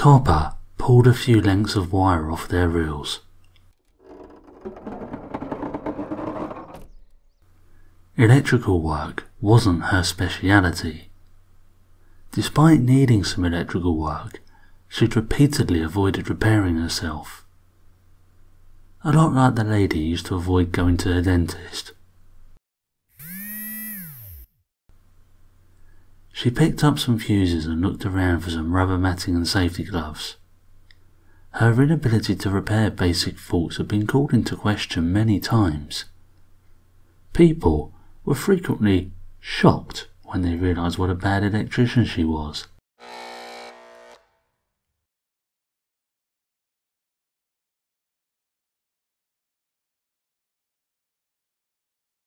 copper pulled a few lengths of wire off their reels. Electrical work wasn't her speciality. Despite needing some electrical work, she'd repeatedly avoided repairing herself. A lot like the lady used to avoid going to the dentist. She picked up some fuses and looked around for some rubber matting and safety gloves. Her inability to repair basic faults had been called into question many times. People were frequently shocked when they realised what a bad electrician she was.